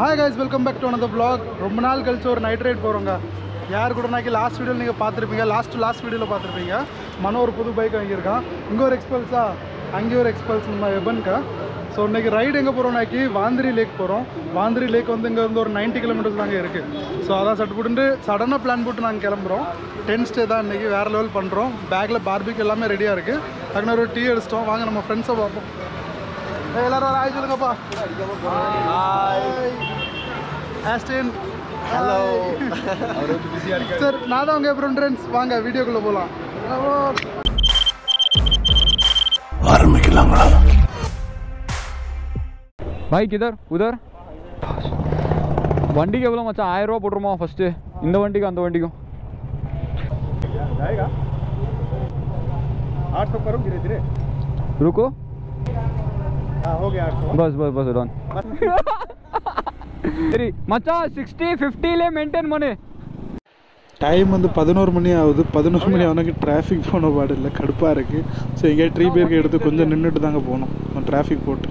Hi guys, welcome back to another vlog. ரொம்ப நாள் கழிச்சு ஒரு நைட் ரைட் போகிறோங்க. யார் கூட நாக்கி லாஸ்ட் வீடியோவில் நீங்கள் பார்த்துருப்பீங்க. லாஸ்ட் வீடியோவில் பார்த்துருப்பீங்க. மனோ ஒரு புது பைக் வாங்கியிருக்கான். இங்கே ஒரு எக்ஸ்பல்ஸா, அங்கே ஒரு எக்ஸ்பல்ஸ் நம்ம எபனுக்கா. ஸோ இன்றைக்கி ரைடு எங்கே போகிறோம்னாக்கி வாந்திரி லேக் போகிறோம். வாந்திரி லேக் வந்து இங்கே வந்து ஒரு 90 கிலோமீட்டர்ஸ் தாங்க இருக்குது. ஸோ அதான் சட்டு போட்டு சடனாக பிளான் போட்டு நாங்கள் கிளம்புறோம். 10 ஸ்டே தான் இன்றைக்கி வேறு லெவல் பண்ணுறோம். பேக்கில் பார்பிக் எல்லாமே ரெடியாக இருக்குது. அதுக்கு ஒரு டீ அடிச்சிட்டோம். வாங்க நம்ம ஃப்ரெண்ட்ஸை பார்ப்போம். எல்லாரும் ஒரு ஆய் சொல்லுங்கப்பா. Austin hello. சார் நான் தான் உங்கள் ஃப்ரெண்ட்ஸ். வாங்க வீடியோக்குள்ளே போகலாம். ஆரம்பிக்கலாங்களா? बाइक इधर उधर वंडी के बोला मचा 1000 रुपये போட்டுருமா ஃபர்ஸ்ட் இந்த வண்டிக்கு அந்த வண்டிக்கும் जाएगा 800 करो धीरे धीरे रुको हां हो गया 800 बस डन சரி மச்சான் 60 50 லே மெயின்टेन பண்ணு. டைம் வந்து 11 மணி ஆகுது. 11 மணி ஆனக்கு டிராஃபிக் போன பாடு இல்லை, கடுப்பாக இருக்குது. ஸோ எங்கேயா ட்ரீ பேருக்கு எடுத்து கொஞ்சம் நின்றுட்டு தாங்க போகணும் டிராஃபிக் போட்டு.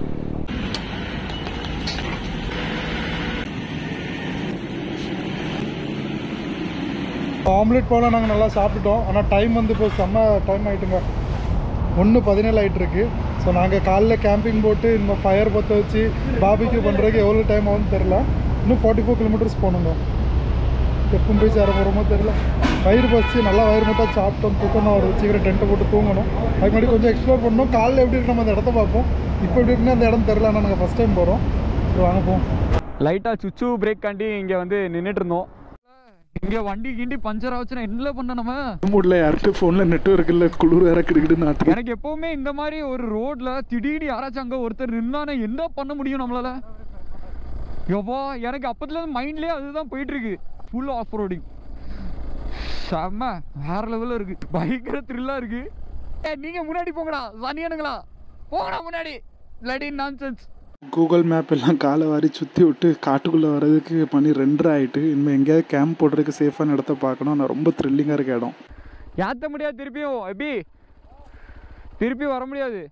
ஆம்லெட் போல் நாங்கள் நல்லா சாப்பிட்டுட்டோம். ஆனால் டைம் வந்து இப்போ செம்ம டைம் ஆகிட்டுங்க. 1:17 ஆகிட்டுருக்கு. ஸோ நாங்கள் காலைல கேம்பிங் போட்டு இன்னும் ஃபயர் பற்ற வச்சு பாபிக்யூ பண்ணுறதுக்கு எவ்வளோ டைம் ஆகும்னு தெரில. இன்னும் 44 கிலோமீட்டர்ஸ் போகணுங்க. எப்பவும் போய் சேர போகிறோமோ தெரில. வயிறு பறிச்சு நல்லா வயிறு மட்டும் சாப்பிட்டோம். தூக்கணும் ஒரு சீக்கிரம் டென்ட்டை போட்டு தூங்கணும். அதுக்கு முன்னாடி கொஞ்சம் எக்ஸ்ப்ளோர் பண்ணணும். காலையில் எப்படி இருக்கு நம்ம அந்த இடத்த பார்ப்போம். இப்போ எப்படி இருக்குன்னு அந்த இடம் தெரில. ஆனால் நாங்கள் ஃபஸ்ட் டைம் போகிறோம். ஸோ வாங்க போவோம். லைட்டாக சுச்சு பிரேக் காண்டி இங்கே வந்து நின்றுட்டு இருந்தோம். இங்கே வண்டி கிண்டி பஞ்சர் ஆச்சுன்னா என்ன பண்ண நம்ம மூடில் யார்கிட்ட ஃபோனில் நெட்வொர்க் இல்லை, குளிர் வேற கிடுக்கிட்டு நாட்டு. எனக்கு எப்பவுமே இந்த மாதிரி ஒரு ரோட்ல திடீர்னு யாராச்சும் அங்கே ஒருத்தர் நின்னானே என்ன பண்ண முடியும் நம்மளால? எவ்வளோ எனக்கு அப்பத்துலேருந்து மைண்ட்லேயே அதுதான் போயிட்டு இருக்கு. ஃபுல் ஆஃப் ரோடிங் செம்ம வேற லெவலில் இருக்கு. பயங்கர த்ரில்லாக இருக்கு. நீங்கள் முன்னாடி போங்கடா சனியானுங்களா, போங்கடா முன்னாடி. இல்லாடி நான்சென்ஸ். கூகுள் மேப் எல்லாம் காலை வாரி சுற்றி விட்டு காட்டுக்குள்ளே வர்றதுக்கு மணி 2:30 ஆகிட்டு. இனிமேல் எங்கேயாவது கேம்ப் போடுறதுக்கு சேஃபான இடத்த பார்க்கணும். நான் ரொம்ப த்ரில்லிங்காக இருக்க இடம். ஏற்ற முடியாது திருப்பியும். எப்படி திருப்பி வர முடியாது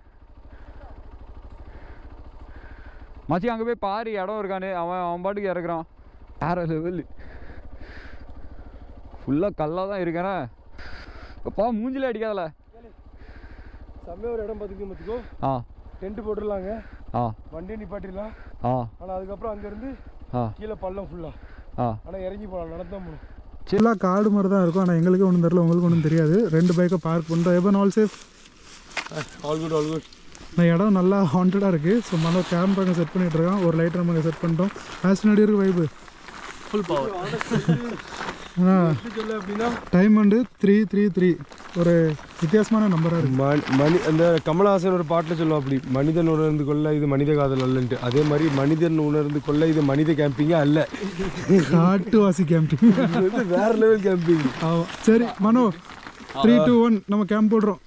மச்சி. அங்கே போய் பாரு இடம் இருக்கானு. அவன் பாட்டுக்கு இறக்குறான். வேற லெவல். ஃபுல்லாக கல்லாக தான் இருக்கிறேன். அப்பா மூஞ்சில அடிக்காதல. செம்மையாக ஒரு இடம் பார்த்துக்கோ. ஆ டென்ட் போட்டுடலாங்க. ஆ வண்டியை நிப்பாட்டிடலாம். ஆ ஆனால் அதுக்கப்புறம் அங்கேருந்து கீழே பள்ளம் ஃபுல்லாக. ஆனால் இறங்கி போகலாம், நடந்தான் போகணும். ஃபுல்லாக காடு மாதிரி தான் இருக்கும். ஆனால் எங்களுக்கு ஒன்றும் தெரியல, உங்களுக்கு ஒன்றும் தெரியாது. 2 பைக்கை பார்க் பண்ணுறோம். Eban all safe? All good. நான் இடம் நல்லா ஹாண்டடாக இருக்குது. ஸோ மனோ கேம்ப் அங்கே செட் பண்ணிகிட்டு இருக்கான். ஒரு லைட் நம்ம அங்கே செட் பண்ணிட்டோம். ஆஸ்டின் அடி இருக்கு வைப்பு ஃபுல் பவர். அப்படின்னா டைம் வந்து 3:33. ஒரு வித்தியாசமான நம்பராக இருக்குது. மணி அந்த கமலஹாசன் ஒரு பாட்டில் சொல்லுவோம் அப்படி, மனிதன் உணர்ந்து கொள்ள இது மனித காதல் அல்லன்ட்டு. அதே மாதிரி மனிதன் உணர்ந்து கொள்ள இது மனித கேம்பிங்கே அல்ல, காட்டுவாசி கேம்பிங். வேற லெவல் கேம்பிங். ஆமாம். சரி மனோ, 3, 2, 1 நம்ம கேம்ப் போடுறோம்.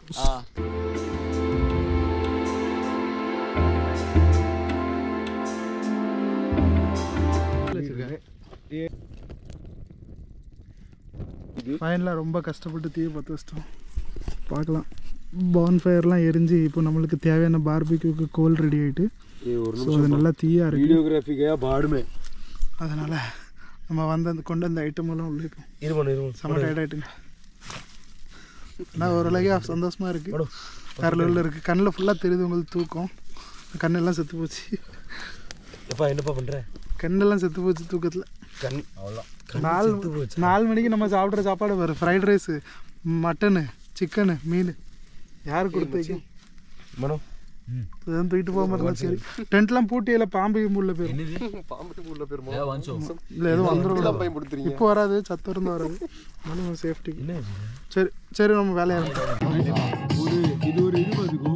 ஃபைனலாக ரொம்ப கஷ்டப்பட்டு தீயை பற்ற வச்சிட்டோம். பார்க்கலாம், பான் ஃபயர்லாம் எரிஞ்சு இப்போ நம்மளுக்கு தேவையான பார்பிக்யூக்கு கோல் ரெடி ஆகிட்டு. ஸோ அது நல்லா தீயாக இருக்குது. வீடியோகிராஃபிக்காக பாடுமே. அதனால் நம்ம கொண்டு அந்த ஐட்டமெல்லாம் உள்ளே இப்போ செம்ம டயர்ட் ஆகிட்டுங்க. ஆனால் ஓரளவுக்கு சந்தோஷமாக இருக்குது. வேறு லெவலில் இருக்குது. கண்ணில் ஃபுல்லாக தெரியுது உங்களுக்கு தூக்கம். கண்ணெல்லாம் செத்து போச்சு. எப்பா என்னப்பா பண்ணுறேன்? கண்ணெல்லாம் செத்து போச்சு தூக்கத்தில். கண் அவ்வளோ 4 மணிக்கு நம்ம சாப்பிட்ற சாப்பாடு பாரு. ஃப்ரைட் ரைஸு, மட்டனு, சிக்கனு, மீன். யார் கொடுத்தீங்க மனோ? அதான் தூக்கிட்டு போக மாதிரி. சரி, டென்ட்லாம் பூட்டியில பாம்பு உள்ள போயிடும். இல்லை எதுவும் வந்துடும். இப்போ வராது, சத்து இருந்து வராது. மனு சேஃப்டி. சரி சரி நம்ம வேலையாக இது ஒரு இது பார்த்துக்கோ.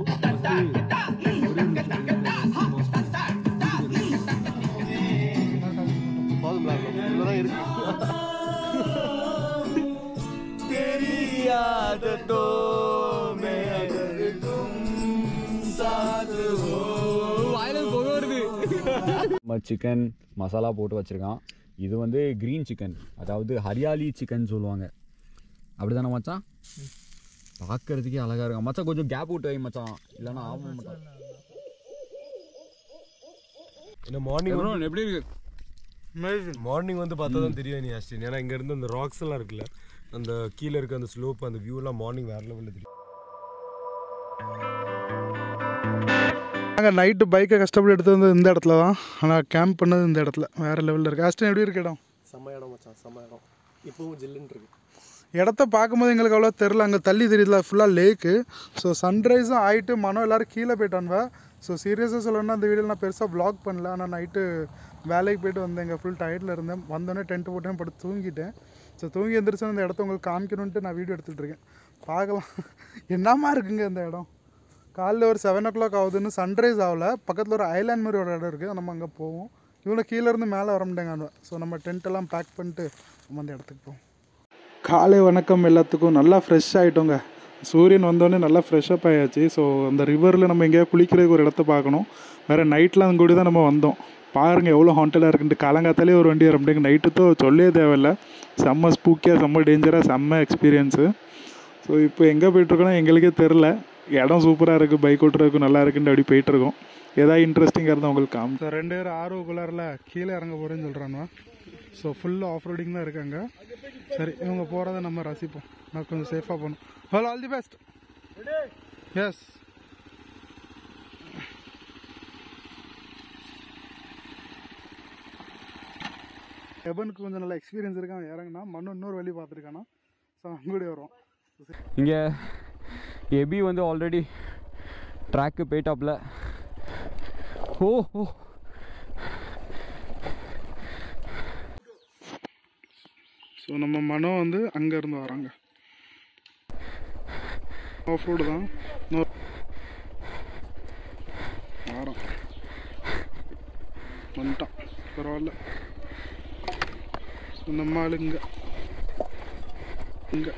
சிக்கன் மசாலா போட்டு வச்சுருக்கான். இது வந்து க்ரீன் சிக்கன், அதாவது ஹரியாலி சிக்கன் சொல்லுவாங்க. அப்படி தானே மச்சான்? பார்க்கறதுக்கே அழகாக இருக்கும் மச்சான். கொஞ்சம் கேப் விட்டு வை மச்சான், இல்லைன்னா ஆகும் மச்சான். இந்த மார்னிங் எப்படி இருக்கு? மார்னிங் வந்து பார்த்தா தான் தெரியும் நீ ஆஸ்டின். ஏன்னா இங்கேருந்து அந்த ராக்ஸ் எல்லாம் இருக்குல்ல, அந்த கீழே இருக்க அந்த ஸ்லோப், அந்த வியூலாம் மார்னிங் வேறு லெவலில் தெரியும். நாங்கள் நைட்டு பைக்கை கஷ்டப்பட்டு எடுத்து வந்து இந்த இடத்துல தான், ஆனால் கேம்ப் பண்ணது இந்த இடத்துல வேறு லெவலில் இருக்குது. ஆஸ்டின் எப்படி இருக்கு இடம்? செம்ம இடம் மச்சான், செம்ம இடம். இப்போவும் ஜில்லுன்னு இருக்கு. இடத்த பார்க்கும்போது எங்களுக்கு அவ்வளோ தெரில, அங்கே தள்ளி தெரியுதுல ஃபுல்லாக லேக்கு. ஸோ சன்ரைஸும் ஆகிட்டு மனம் எல்லோரும் கீழே போயிட்டான்வா. ஸோ சீரியஸாக சொல்லணும்னா அந்த வீடியோவில் நான் பெருசாக வ்ளாக் பண்ணல. ஆனால் நைட்டு வேலைக்கு போய்ட்டு வந்தேன், எங்கள் ஃபுல் டயர்டில் இருந்தேன். வந்தோடனே டென்ட்டு போட்டேன், படுத்து தூங்கிட்டேன். ஸோ தூங்கி எந்திரிச்சு அந்த இடத்த உங்களுக்கு காமிக்கணுன்ட்டு நான் வீடியோ எடுத்துகிட்டு இருக்கேன். பார்க்கலாம் என்னமா இருக்குங்க இந்த இடம். காலைல ஒரு 7 o'clock ஆகுதுன்னு சன்ரைஸ் ஆகலை. பக்கத்தில் ஒரு ஐலாண்ட் மாதிரி ஒரு இடம் இருக்குது, நம்ம அங்கே போவோம். இவ்வளோ கீழேருந்து மேலே வர முடியாங்க. ஸோ நம்ம டென்ட்டெல்லாம் பேக் பண்ணிட்டு நம்ம அந்த இடத்துக்கு போவோம். காலை வணக்கம் எல்லாத்துக்கும். நல்லா ஃப்ரெஷ் ஆகிட்டோங்க. சூரியன் வந்தோடனே நல்லா ஃப்ரெஷ்ஷப் ஆயாச்சு. ஸோ அந்த ரிவரில் நம்ம எங்கேயா குளிக்கிறதுக்கு ஒரு இடத்த பார்க்கணும். வேறு நைட்லாம் அங்கே கூட தான் நம்ம வந்தோம். பாருங்கள் எவ்வளோ ஹாண்டடாக இருக்குன்ட்டு. காலங்காத்தாலே ஒரு வண்டி வர முடியுங்க. நைட்டு சொல்லவே தேவையில்லை. செம்ம ஸ்பூக்கியாக, செம்ம டேஞ்சராக, செம்ம எக்ஸ்பீரியன்ஸு. ஸோ இப்போ எங்கே போய்ட்டுருக்கோன்னா எங்களுக்கே தெரில. இடம் சூப்பராக இருக்குது, பைக் ஓட்டுறதுக்கு நல்லா இருக்குன்ட்டு அப்படி போயிட்டுருக்கோம். ஏதாவது இன்ட்ரெஸ்டிங்காக இருந்தால் உங்களுக்கு ஸோ 2 பேர் ஆர்வக்குள்ளாரில் கீழே இறங்க போகிறேன்னு சொல்கிறானுவா. ஸோ ஃபுல்லாக ஆஃப் ரோடிங் தான் இருக்காங்க. சரி, இவங்க போகிறத நம்ம ரசிப்போம். நான் கொஞ்சம் சேஃபாக போகணும். Hello, all the best. Yes. எபனுக்கு கொஞ்சம் நல்ல எக்ஸ்பீரியன்ஸ் இருக்கான். இறங்கினா மண்ணு இன்னொரு வழி பார்த்துருக்கானா. ஸோ அங்கூட வரும். இங்கே எபி வந்து ஆல்ரெடி ட்ராக்கு போயிட்டாப்ல. ஓ ஓ ஸோ நம்ம மனம் வந்து அங்கேருந்து வராங்க. ஆஃப் ரோடு தான் வரோம். வந்துட்டான், பரவாயில்ல. ஸோ நம்ம ஆள் இங்கே இங்கே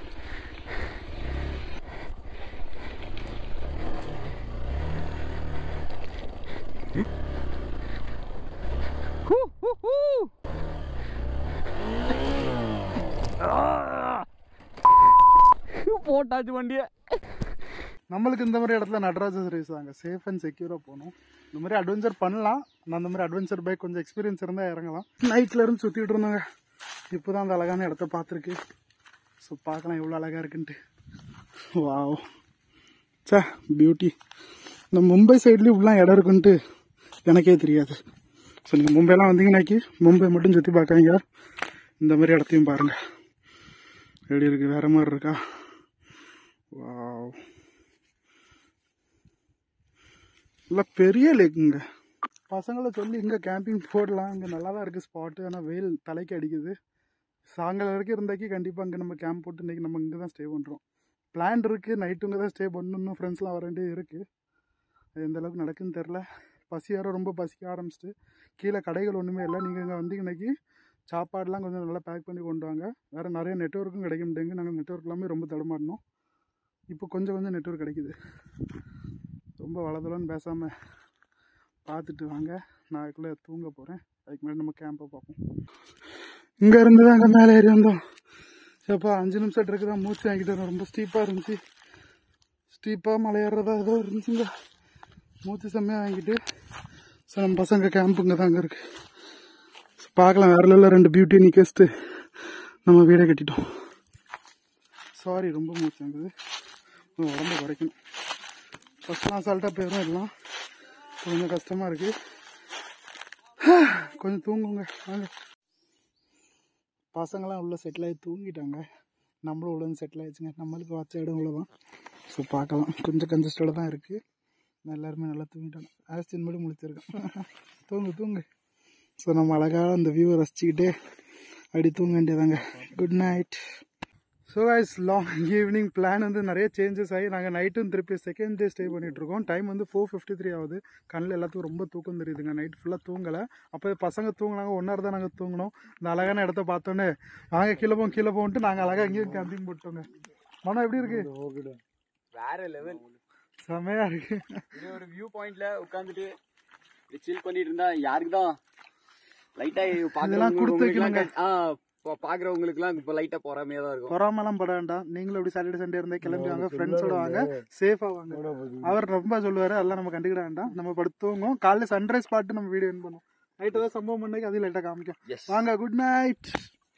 போட்டாச்சு வண்டியை. நம்மளுக்கு இந்த மாதிரி இடத்துல நடராஜ சர்வீஸ் தாங்க சேஃப் அண்ட் செக்யூராக போகணும். இந்த மாதிரி அட்வென்ச்சர் பண்ணலாம். நான் இந்த மாதிரி அட்வென்ச்சர் பைக் கொஞ்சம் எக்ஸ்பீரியன்ஸ் இருந்தால் இறங்கலாம். நைட்டில் இருந்து சுற்றிட்டு இருந்தாங்க. இப்போ தான் அந்த அழகான இடத்த பார்த்துருக்கு. ஸோ பார்க்கலாம் எவ்வளோ அழகாக இருக்குன்ட்டு. வாவ், சே பியூட்டி. இந்த மும்பை சைட்லேயும் இப்படிலாம் இடம் இருக்குன்ட்டு எனக்கே தெரியாது. ஸோ நீங்கள் மும்பைலாம் வந்தீங்கன்னாக்கி மும்பை மட்டும் சுற்றி பார்க்காங்க, இந்த மாதிரி இடத்தையும் பாருங்கள். எப்படி இருக்குது, வேறு மாதிரி இருக்கா? வாவ், நல்லா பெரிய லேக்குங்க. பசங்களை சொல்லி இங்கே கேம்பிங் போடலாம், இங்கே நல்லா தான் இருக்குது ஸ்பாட்டு. ஆனால் வெயில் தலைக்கு அடிக்குது. சாயங்காலம் வரைக்கும் இருந்தாக்கி கண்டிப்பாக அங்கே நம்ம கேம்ப் போட்டு இன்றைக்கி நம்ம இங்கே தான் ஸ்டே பண்ணுறோம். பிளான் இருக்குது, நைட்டு இங்கே தான் ஸ்டே பண்ணணும். ஃப்ரெண்ட்ஸ்லாம் வர வேண்டியது இருக்குது. அது எந்தளவுக்கு நடக்குன்னு தெரில. பசி யாரோ ரொம்ப பசிக்க ஆரம்பிச்சிட்டு. கீழே கடைகள் ஒன்றுமே இல்லை. நீங்கள் இங்கே வந்தீங்கன்னாக்கி சாப்பாடெலாம் கொஞ்சம் நல்லா பேக் பண்ணி கொண்டு வாங்க. வேறு நிறைய நெட்வொர்க்கும் கிடைக்க முடியுங்க. நாங்கள் நெட்வொர்க் எல்லாமே ரொம்ப தடமாட்டணும். இப்போ கொஞ்சம் நெட்வொர்க் கிடைக்குது. ரொம்ப வளதலன்னு பேசாமல் பார்த்துட்டு வாங்க. நான் அதுக்குள்ளே தூங்க போகிறேன். அதுக்கு முன்னாடி நம்ம கேம்பை பார்ப்போம். இங்கே இருந்து தான் அங்கே மேலே ஏறி வந்தோம். எப்போ 5 நிமிஷம் இருக்குது தான் மூச்சு வாங்கிட்டு. ரொம்ப ஸ்டீப்பாக இருந்துச்சு. ஸ்டீப்பாக மலை ஏறுறதா ஏதோ இருந்துச்சுங்க. மூச்சு செம்மையாக வாங்கிட்டு. ஸோ நம்ம பசங்க கேம்ப் இங்கே தாங்க இருக்குது. ஸோ பார்க்கலாம். வேறு இல்லை 2 பியூட்டி நிற்கஸ்ட்டு நம்ம வீடை கட்டிட்டோம். சாரி, ரொம்ப மூச்சு வாங்குது. உடம்பு குறைக்கணும். ஃபஸ்ட்லாம் அசால்ட்டாக போயிடும் எல்லாம். கொஞ்சம் கஷ்டமாக இருக்குது. கொஞ்சம் தூங்குங்க வாங்க. பசங்களாம் உள்ளே செட்டில் ஆகி தூங்கிட்டாங்க. நம்மளும் உள்ள செட்டில் ஆகிடுச்சுங்க. நம்மளுக்கு வச்ச இடம் உள்ள தான். ஸோ பார்க்கலாம். கொஞ்சம் கன்ஜஸ்டோட தான் இருக்குது. எல்லாருமே நல்லா தூங்கிட்டாங்க. ஆஸ்டின் மட்டும் முடிச்சிருக்கேன். தூங்கு. ஸோ நம்ம அழகாக அந்த வியூவை ரசிச்சுக்கிட்டே அப்படி தூங்க வேண்டியதாங்க. Good night. So guys, long evening plan வந்து நிறைய சேஞ்சஸ் ஆகி நாங்கள் நைட்டும் திருப்பி செகண்ட் டே ஸ்டே பண்ணிகிட்ருக்கோம். டைம் வந்து 4:53 ஆகுது. கண்ணில் எல்லாத்துக்கும் ரொம்ப தூக்கம் தெரியுதுங்க. நைட் ஃபுல்லாக தூங்கலை. அப்போ பசங்க தூங்கினாங்க, 1 hour தான் நாங்கள் தூங்கினோம். இந்த அழகான இடத்த பார்த்தோன்னே வாங்க கீழே போன்ட்டு நாங்கள் அழகாக எங்கேயும் கேம்பிங் போட்டோங்க. மனம் எப்படி இருக்கு? வேற லெவல், செமையாக இருக்கு. ஒரு வியூ பாயிண்ட்ல உட்காந்துட்டு சில் பண்ணிட்டு இருந்தா யாருக்கு தான் லைட்டா பாக்குறவங்களுக்குலாம் இப்போ லைட்டா பொறாமையா தான் இருக்கும். பொறாமலாம் பட வேண்டாம். நீங்களும் அப்படி சாட்டர்டே சண்டே இருந்தா கிளம்பி வாங்க, ஃப்ரெண்ட்ஸோட வாங்க, சேஃபா வாங்க. அவர் ரொம்ப சொல்லுவாரு, அதெல்லாம் நம்ம கண்டுக்கிட வேண்டாம். நம்ம படுத்துவோங்க. காலைல சன்ரைஸ் பார்த்து நம்ம வீடியோ என் பண்ணுவோம். நைட் ஏதாவது சம்பவம் பண்ணி அதையும் லைட்டாக காமிக்கும். வாங்க, குட் நைட்.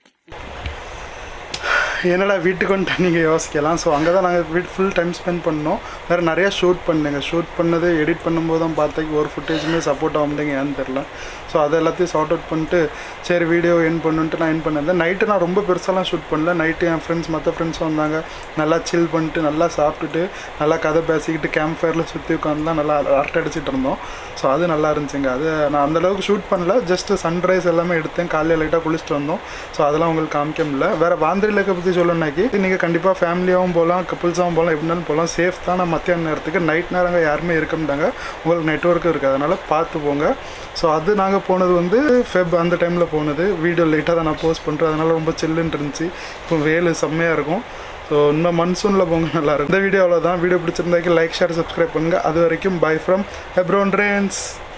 என்னடா வீட்டுக்கு வந்துட்டு நீங்கள் யோசிக்கலாம். ஸோ அங்கே தான் நாங்கள் வீட்டு ஃபுல் டைம் ஸ்பெண்ட் பண்ணோம். வேறு நிறையா ஷூட் பண்ணது எடிட் பண்ணும்போது தான் பார்த்தேன் ஒரு ஃபுட்டேஜுமே சப்போர்ட் ஆக முடியுங்க, ஏன்னு தெரில. ஸோ அதை எல்லாத்தையும் சார்ட் அவுட் பண்ணிட்டு சரி வீடியோ என் பண்ணிட்டு நான் என் பண்ணியிருந்தேன். நைட்டு நான் ரொம்ப பெருசாலாம் ஷூட் பண்ணல. நைட்டு என் மற்ற ஃப்ரெண்ட்ஸ் வந்தாங்க, நல்லா சில் பண்ணிட்டு நல்லா சாப்பிட்டுட்டு நல்லா கதை பேசிக்கிட்டு கேம்ப் ஃபயரில் சுற்றி உட்காந்துலாம் நல்லா அரட்டை அடிச்சிட்டு இருந்தோம். ஸோ அது நல்லா இருந்துச்சுங்க. அது நான் அந்தளவுக்கு ஷூட் பண்ணல, ஜஸ்ட்டு சன்ரைஸ் எல்லாமே எடுத்தேன். காலையில் லைட்டாக குளிச்சுட்டு வந்தோம். ஸோ அதெல்லாம் உங்களுக்கு காமிக்க முடியல. வேறு வாந்திரி லேக்கை பற்றி சொல்லணுன்னாக்கி நீங்கள் கண்டிப்பாக ஃபேமிலியாகவும் போகலாம், கப்புள்ஸாகவும் போகலாம், எப்படினாலும் போகலாம். சேஃப் தான். நான் மத்தியான நேரத்துக்கு நைட் நேரங்க யாருமே இருக்க மாட்டாங்க, உங்களுக்கு நெட்வொர்க்கும் இருக்குது, அதனால் பார்த்து போங்க. ஸோ அது நாங்கள் போனது வந்து அந்த டைமில் போனது. வீடியோ லைட்டாக தான் நான் போஸ்ட் பண்ணுறேன், அதனால் ரொம்ப சில்லுன்னு இருந்துச்சு. இப்போ வேலு செம்மையாக இருக்கும். ஸோ இன்னும் மன்சூனில் போங்க, நல்லாயிருக்கும். இந்த வீடியோ அவ்வளோதான். வீடியோ பிடிச்சிருந்தாக்கி லைக், ஷேர், சப்ஸ்கிரைப் பண்ணுங்கள். அது வரைக்கும் பை ஃப்ரம் எப்ரோன் ரெயின்ஸ்.